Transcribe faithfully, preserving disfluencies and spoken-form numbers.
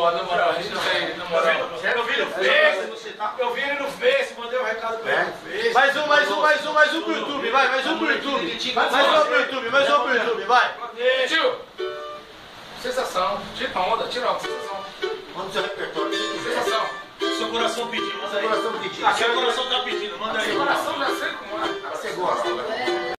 Pô, na moral, a gente não tem, na moral. Eu vi no Face, eu vi ele no Face, mandei um recado pra ele no Face. Mais um, mais um, mais um, mais um pro YouTube, vai, mais um pro YouTube. Mais um pro YouTube, mais um pro YouTube, vai. Tio, sensação, tira onda, tira onda, sensação. Manda o seu repertório. Sensação. Seu coração pedindo, manda aí. Seu coração pedindo. Ah, seu coração tá pedindo, manda aí. Seu coração já sei como é. Você gosta.